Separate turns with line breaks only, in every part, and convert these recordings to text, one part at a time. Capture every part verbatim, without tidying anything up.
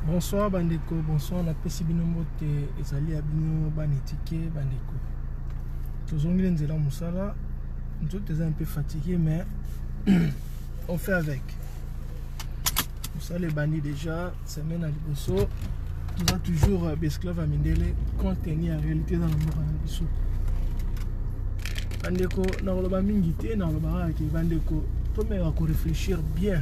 Bonsoir Bandeko, bonsoir na pesi bino mbote ezali abino banetike Bandeko. Tozongile nzela musala, nous sommes un peu fatigués mais on fait avec. Nous les bandits déjà, semaine à Liboso, nous avons toujours Besclave à Mindele contenu en réalité dans le monde à Liboso. Bandeko, na roba mingité, na roba avec Bandeko, tout le monde réfléchir bien.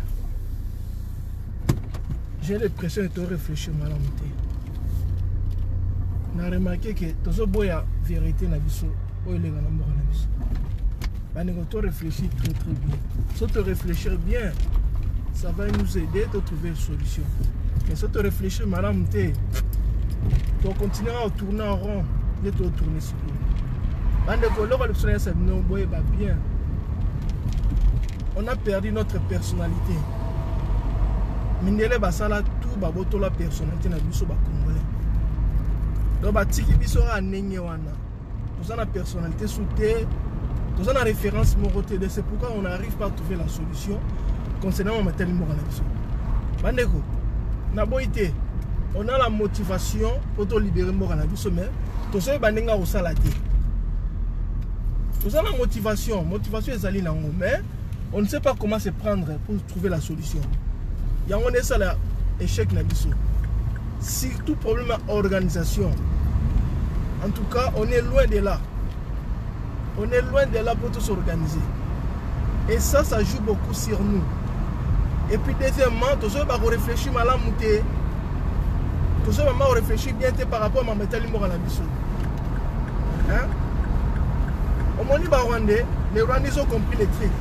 J'ai l'impression de te réfléchir mal en monté. On a remarqué que tout ce boya vérité na biso, oh il est dans l'amour na biso. Bandeko, tu réfléchis très très bien. Si tu réfléchir bien, ça va nous aider à trouver une solution. Mais si tu réfléchis mal en monté, tu continueras à tourner en rond et tu vas tourner sur lui. Bandeko, l'heure de soleil c'est non boya bien. On a perdu notre personnalité. Mindele basala tout baboto la personnalité na biso ba congolais. Donc ba tiki biso ra nenge wana. Tous la personnalité soutée, tous la référence moroté. C'est pourquoi on n'arrive pas à trouver la solution concernant ma telle morale biso. Bandeko, na boité, on a la motivation pour te libérer morale biso mais tous ces bandenga au salate. Tous la motivation, motivation ezali nango mais on ne sait pas comment se prendre pour trouver la solution. Il y a un échec na biso. Surtout problème d'organisation. En tout cas, on est loin de là. On est loin de là pour tout s'organiser. Et ça, ça joue beaucoup sur nous. Et puis deuxièmement, tout ça va réfléchir mal à monter. Tout ça va réfléchir bien par rapport à ma métal à la biso. Hein? Au moment où Rwandais, les Rwandais ont compris les trucs.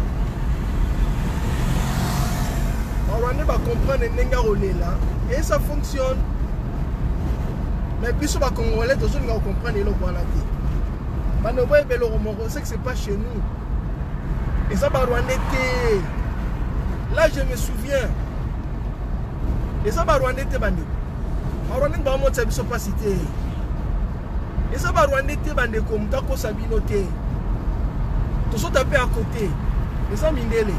On va comprendre là et ça fonctionne. Mais puis sur les Congolais, tous ceux qui comprennent le Rwanda. C'est que c'est pas chez nous. Et ça va Rwanda. Là je me souviens. Et ça va Rwanda bande. Rwanda ba mo tsabiso pas cité. Et ça va Rwanda bande comme ta ko sabinoté. Tous ceux tapés à côté. Et ça Mindele.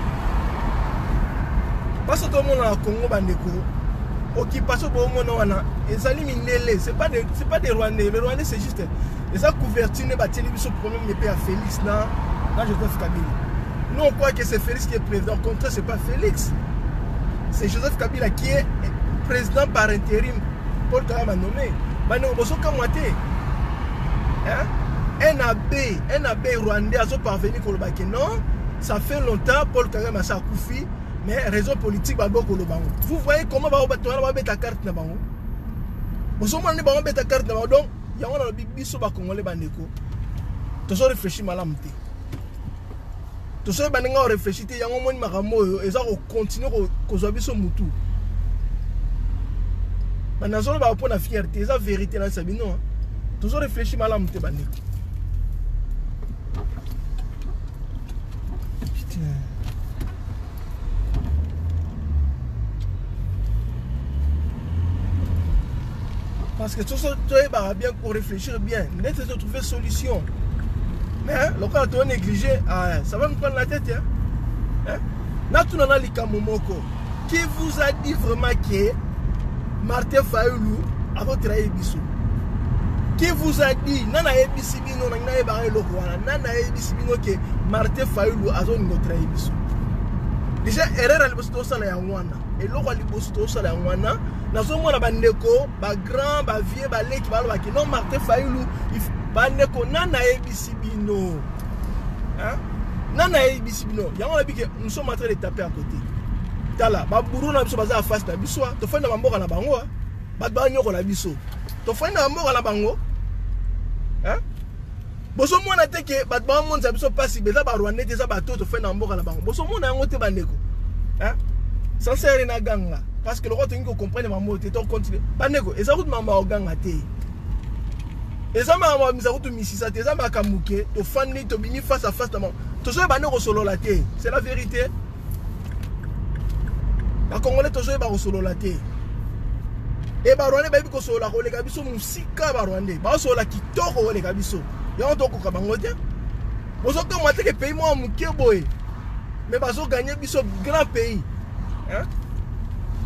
Parce que tout le monde a Congo bandeko, occupation pour le monde et ça Mindele, c'est pas des c'est pas des Rwandais, le Rwandais c'est juste et ça couverture ne bâtit le problème n'est pas à Félix là, là Joseph Kabila. Nous on croit que c'est Félix qui est président, au contraire c'est pas Félix. C'est Joseph Kabila qui est président par intérim. Paul Kagame a nommé. Bandeko boso kamwate. Hein? Un abbé, un abbé rwandais a parvenu au Lobake non, ça fait longtemps Paul Kagame a sa koufi. Mais raison politique, vous voyez comment on va mettre ta carte. Vous voyez comment on va mettre ta carte. Donc, il y a un bibi sur le Congolais. Tout ça réfléchit mal à monter. Tout ça réfléchit. Il y a un moment où ils ont continué à faire des moutou. Maintenant, on va prendre la fierté. C'est la vérité. Tout ça réfléchit mal à monter. Parce que tout ça, tu vas bien pour réfléchir bien. Net de trouver solution. Mais le cas tu as négligé, ça va nous prendre la tête. Hein? Natunana Likamomoko, qui vous a dit vraiment que Martin Fayoulou a votre Bissou? Qui vous a dit, Nana Ebisibino, Nana Ebare Lokwana, Nana Ebisibino que Martin Fayoulou a notre Bissou? Déjà, erreur à l'Ibosto Salayangwana. Et l'eau à l'Ibosto Salayangwana. Dans ce moment, bandeko, ba grand, ba vieux, ba leki, ba loba qui non Martin Fayoulou, bandeko nana ebisibino. Hein? Nana ebisibino. Il y a un que nous sommes en train de taper à côté. Tala, ba bourou na biso baza face na biso, to fenda ba mboka na bango, ba ba nyoko na biso. To fenda ba mboka na bango. Hein? Boso mona te ke ba ba monza biso pasi beza ba Rwanda te za ba to to fenda ba mboka na bango. Boso mona yango te bandeko. Hein? Sans serrer na ganga. Parce que le roi tengo comprendre ma mot et donc continue. Bandeko, et ça route mama oganga te. Et ça mama misa route misisa te, ça maka muke, to fandi to bini face à face na. To so bandeko solo la te. C'est la vérité. Ba Congolais to so ba solo la te. Et ba Rwanda ba bi ko solo la ko le kabiso musika ba Rwanda. Ba solo la kitoko le kabiso. Ya on to ko kabango te. Bozo ko mwate ke pays mo muke boy. Mais ba zo gagner biso grand pays. Hein?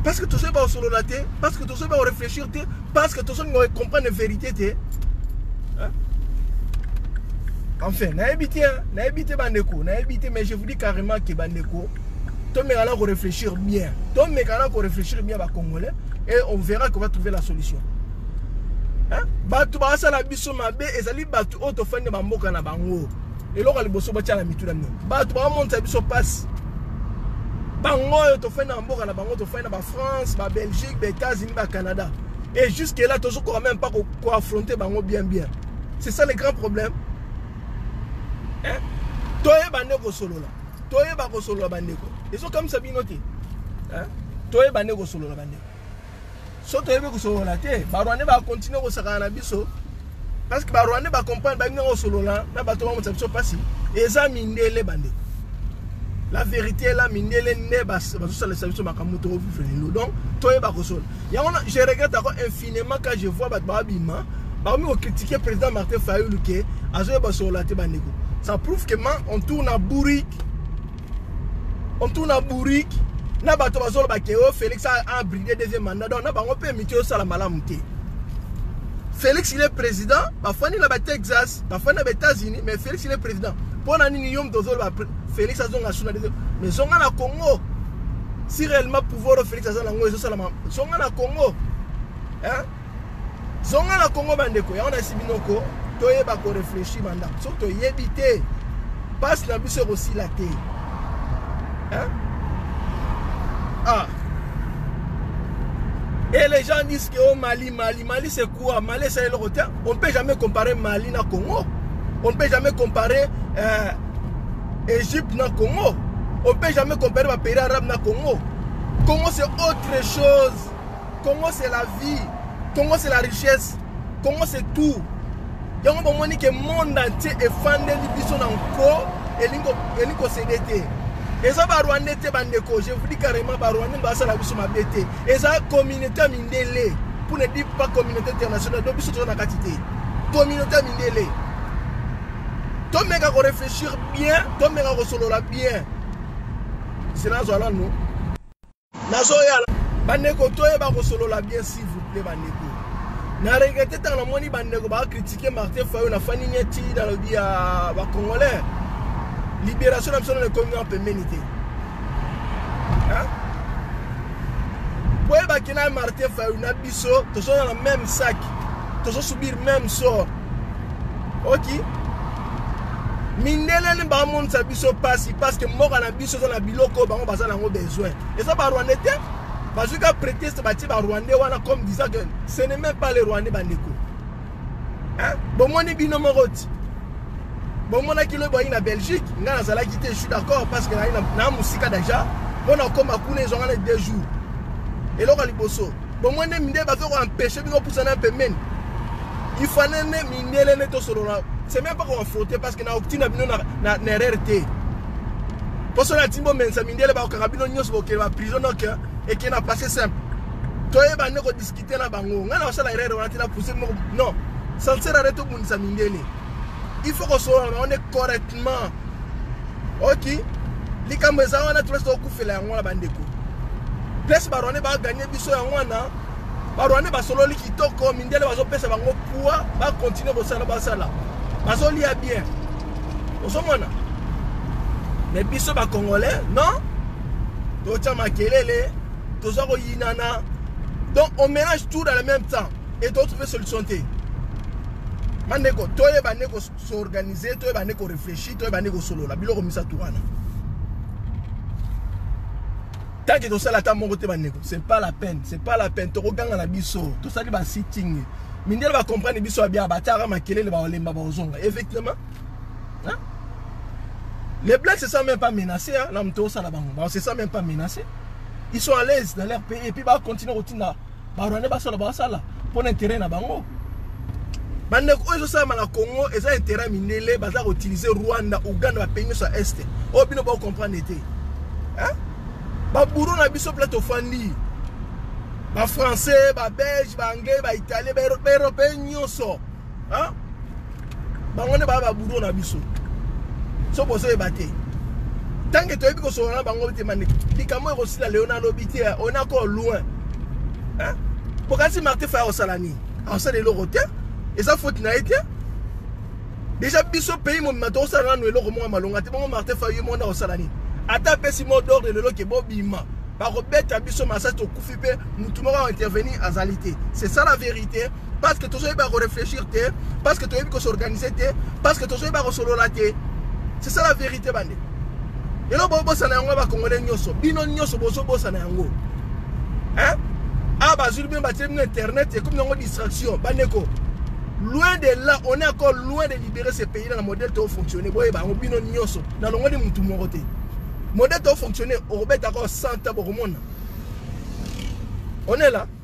Parce que tout ça va solo la tête, parce que tout ça va réfléchir, parce que tout ça va comprendre la vérité. Hein? Enfin, n'a habité, n'a habité Bandeko, n'a habité, mais je vous dis carrément que Bandeko, tout le monde va réfléchir bien. Tout le monde va réfléchir bien à Congolais et on verra qu'on va trouver la solution. Hein? Batu ba sala biso mabe ezali batu auto fande ba mboka na bango. Et là le bosso ba tia na mitu na no. Batu ba monta biso passe. Bango auto fande na mboka na bango auto fande ba France, ba Belgique, ba États-Unis, ba Canada. Et jusque là toujours quand même pas ko affronter bango bien bien. C'est ça le grand problème. Hein? Toye bandeko solo là. Toye ba ko solo bandeko. Ils sont comme ça binoté. Hein? Toye bandeko solo là bandeko. Soto yebe ko solo la te, ba Rwanda ba continuer ko saka na biso parce que ba Rwanda ba comprendre ba ngoko solo la na ba to mo tsabiso pasi eza mindele bande. La vérité est là mindele ne ba ba so la sabiso makamuto ko vivre donc to yeba ko solo. Ya on je regrette encore infiniment quand je vois ba ba bima ba mi ko critiquer président Martin Fayulu ke azo ba solo la te bande ko. Ça prouve que man on tourne à bourrique. On tourne à bourrique. Na bato bazolo bakeo Félix a bridé deuxième mandat donc na bango pe mitio sala malamu te. Félix il est président, ba fani na ba Texas, ba fani na ba États-Unis, mais Félix il est président. Pour na nini yom dozolo ba Félix azonga suna deuxième. Mais zonga na Congo. Si réellement pouvoir Félix azala ngo eso sala zonga na Congo. Hein? Zonga na Congo bandeko, ya on a sibinoko, toye ba ko réfléchir mandat. So to yebité. Passe na biso aussi la té. Hein? Ah. Et les gens disent que oh, Mali, Mali, Mali c'est quoi? Mali c'est le côté. On ne peut jamais comparer Mali na Congo. On ne peut jamais comparer euh, Égypte na Congo. On ne peut jamais comparer les pays arabes na Congo. Congo c'est autre chose. Congo c'est la vie. Congo c'est la richesse. Congo c'est tout. Il y a un moment que le monde entier est fan de l'Ibison encore et l'Inco C D T. Et ça va Rwanda te bandeko, je vous dis carrément ba Rwanda ba sala biso mabete. Et ça communauté mindele pour ne dire pas communauté internationale, donc biso na quantité. Communauté mindele. Toi mega ko réfléchir bien, toi mega ko solo la bien. C'est là zoala nous. Nazo ya bandeko toi ba ko solo la bien s'il vous plaît bandeko. Na regretté tant la moni bandeko ba critiquer Martin Fayulu na fani nyeti dans le dia ba congolais. Libération absolue de Congo en pénalité. Hein? Pour que Martin Fayulu na biso, tous sont dans le même sac, tous sont subir le même sort. Ok? Mindele ne ba monde sa biso passe parce que mort na biso dans la biloko ba on basa na besoin. Et ça ba Rwanda te parce que prétexte ba ti ba Rwanda wana comme disant que ce n'est même pas les Rwandais bandeko. Hein? Bon moi ni binomo roti. Bon, mon aki le boy na Belgique, nga na quitté, je suis d'accord parce que na musika déjà, on a comme à couler ont les deux jours. Et là on liboso. Bon moi ne minde ba faire empêcher bino pour ça na pemen. Il faut ne minde le neto solo là. C'est même pas qu'on frotter parce que na oktina bino na na R R T. Parce que na timbo men ça minde le ba okabino nyos bo ke ba prison donc et qui n'a passé simple. Toi ba ne ko discuter na bango. Nga na sala R R on a tina pousser non. Ça ne sert à rien tout monde ça minde le. Il faut qu'on soit on est correctement. Ok. Les caméras on a tout ça au coup fait la ngwa bandeko. Plus barone ba gagner biso ya ngwana. Barone ba solo li kitoko mindele ba zo pesa bango poa ba continuer bo sala ba sala. Ba zo li a bien. Osomona. Mais biso ba congolais, non? To tia makelele, to zo ko yinana. Donc on mélange tout dans le même temps et to trouver solution té. Mandeko, toi et bandeko s'organiser, toi et bandeko réfléchir, toi et bandeko solo la biloko misa tourana. Tant que tout ça la ta mon côté bandeko, c'est pas la peine, c'est pas la peine. Tu regardes la biso, tout ça qui va sitting. Mindel va comprendre biso bien batara makele le ba olemba ba ozonga. Effectivement. Hein? Les blacks se sentent même pas menacés hein, là mto ça la bango. Ba se sentent même pas menacés. Ils sont à l'aise dans leur pays et puis ba continuer rotina. Ba rwanda ba sala ba sala pour l'intérêt na bango. Bandeko oyo ça na Congo et ça intérêt minele baza utiliser Rwanda Uganda ba pays sur est. O bino ba comprendre été. Hein? Ba bourou na biso plateau fandi. Ba français, ba belge, ba anglais, ba italien, ba européen nyonso. Hein? Ba ngone ba ba bourou na biso. So boso e baté. tant que tu es que sur un bango te mané bikamo aussi la Leonardo Biti on est encore loin hein pourquoi si Martin Fayulu salani en ça de l'oroté et ça faut na été déjà biso pays mon mato ça na no eloko mo malonga te bon Martin Fayulu mo na salani ata pesi mo d'ordre le loke bobima par robeta biso massa to kufi pe mutu mo va intervenir à zalité c'est ça la vérité parce que toujours il va réfléchir te parce que tu es s'organiser te parce que toujours il va solo la te c'est ça la vérité bande. Et là, bobo sana yango ba congolais nyoso. Bino nyoso boso bosa na yango. Hein? Ah bah sur bien bâtir internet et comme une distraction. Baneko. Loin de là, on est encore loin de libérer ces pays dans le modèle to fonctionner. Boye ba bino nyoso. Dans le monde de mutu morote. Modèle to fonctionner au robet encore cent ans au monde. On est là.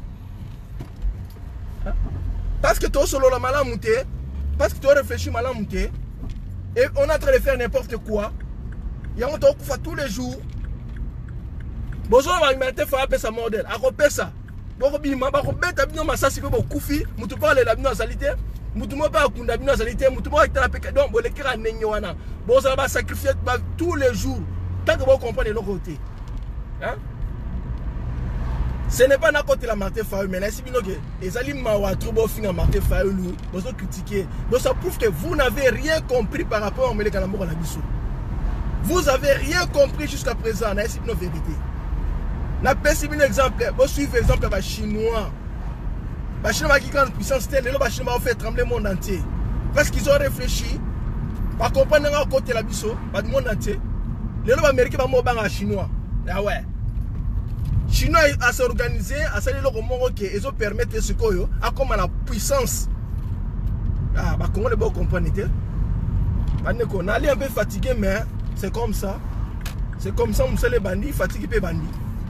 Hein? Parce que tu solo la malin monté, parce que tu réfléchis malin monté et on est en train de faire n'importe quoi. Il y a un temps qu'on fait tous les jours. Bonjour, on va mettre sa modèle. À repérer ça. Bon, on va remettre abino massa si vous koufi. Moutou pas les labino salité. Moutou pas kunda abino salité. Moutou pas être la pécade. Donc, bon, les kira n'enyoana. Bon, ça va sacrifier tous les jours. Tant que vous comprenez l'autre côté. Hein? Ce n'est pas n'importe la Martin Fayulu, mais là, si vous avez les aliments ou à trouver au final Martin Fayulu, vous avez critiqué. Donc, ça prouve que vous n'avez rien compris par rapport à Mélé Kalamour à la Bissou. Vous avez rien compris jusqu'à présent. C'est une vérité. Na pesi un exemple. Vous suivez l'exemple des Chinois. Les Chinois qui ont une puissance telle, les Chinois ont fait trembler le monde entier. Parce qu'ils ont réfléchi. Par comprendre à côté la biso, pas du monde entier. Les Américains vont mourir en Chinois. Ah ouais. Chinois a s'organiser, à s'aller au monde qui ils ont permis de ce qu'on a comme la puissance. Ah bah comment les beaux comprendre. On a un peu fatigué mais c'est comme ça. C'est comme ça, on sait les bandits, fatigués les bandits.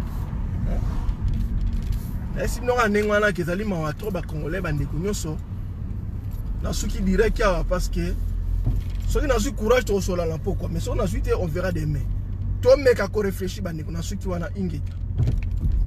Et si nous avons un peu de temps, on va congolais bandits. Dans ce qui dirait qu'il y a parce que ceux qui ont eu courage, tu as la peau. Mais si on a suite, on verra demain. Toi, mec, à quoi réfléchir, bandits, on a su qu'il y a un ingé.